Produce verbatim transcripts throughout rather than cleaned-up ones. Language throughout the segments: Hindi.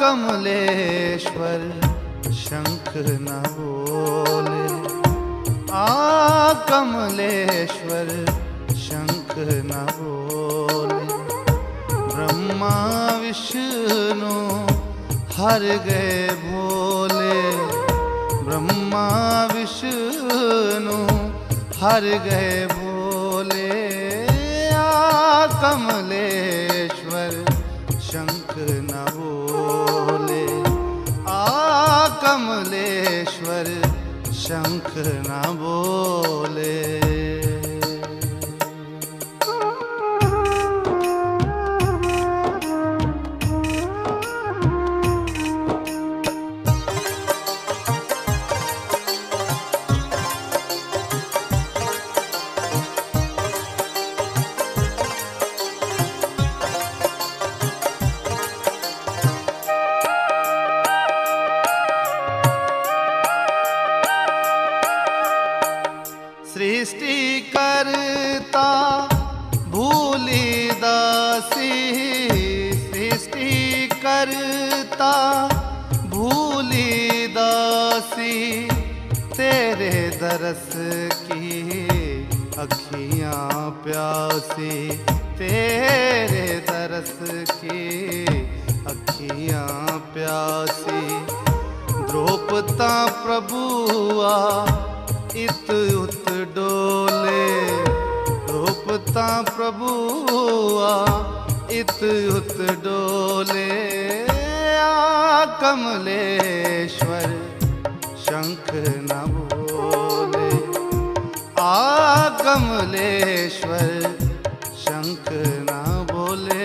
कमलेश्वर शंख न बोले, आ कमलेश्वर शंख न बोले। ब्रह्मा विष्णु हर गए भोले, ब्रह्मा विष्णु हर गए भोले। आ कमलेश्वर शंख न बोले, आ कमलेश्वर शंख न बोले। सृष्टि करता भूली दासी, सृष्टि करता भूली दासी। तेरे दरस की अखियाँ प्यासी, तेरे दरस की अखियाँ प्यासी। द्रौपदा प्रभुआ इत उत डोले, द्रौपदा प्रभुआ इत उत डोले। आ कमलेश्वर शंख न बोले, आ कमलेश्वर शंख न बोले।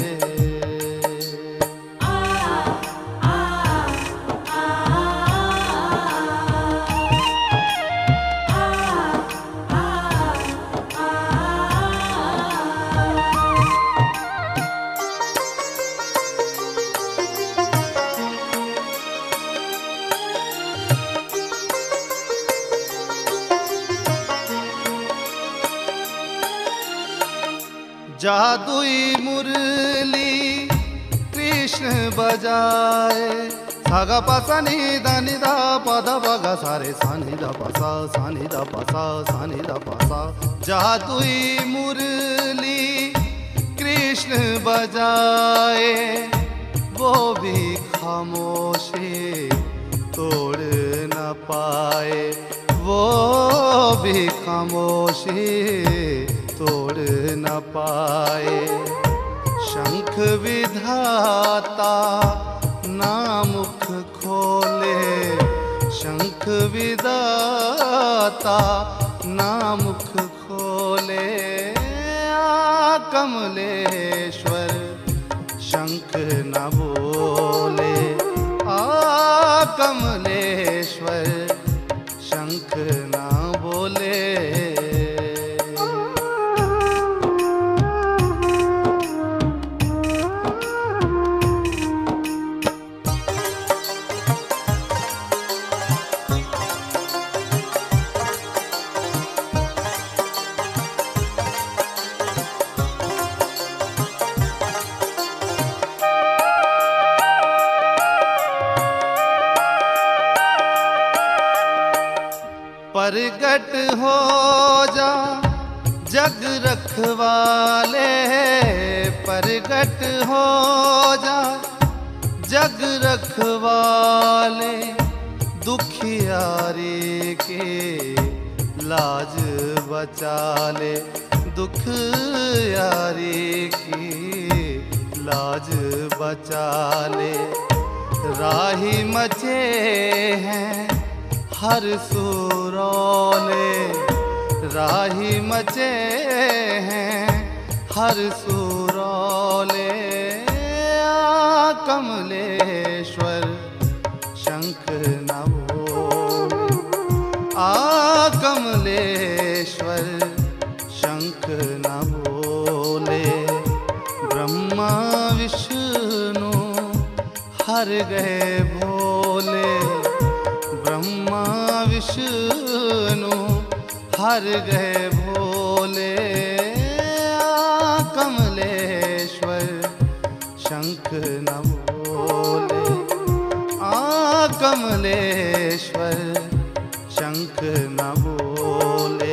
जादुई मुरली कृष्ण बजाए, सागा पासा नि दा नि दा पा दा पा गा सा रे सा नि दा पा सा सा नि दा पा सा सा नि दा पा सा। जादुई मुरली कृष्ण बजाए, वो भी खामोशी तोड़ न पाए, वो भी खामोशी तोड़ न पाए। शंख विधाता ना मुख खोले, शंख विधाता ना मुख खोले। आ कमलेश्वर शंख न बोले, आ कमलेश्वर शंख न बोले। प्रगट हो जा जग रखवाले, प्रगट हो जा जग रखवाले। दुखियारी के लाज बचा ले, दुखियारी की लाज बचा ले। राही मचे हैं हर सुरौले, राही मचे हैं हर सुरौले। आ कमलेश्वर शंख न बोले, आ कमलेश्वर शंख न बोले। ब्रह्मा विष्णु हर गए भोले, ब्रह्मा विष्णु हर गए भोले। आ कमलेश्वर शंख न बोले। कमलेश्वर शंख न बोले,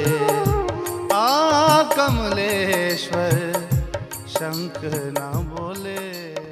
आ कमलेश्वर शंख न बोले।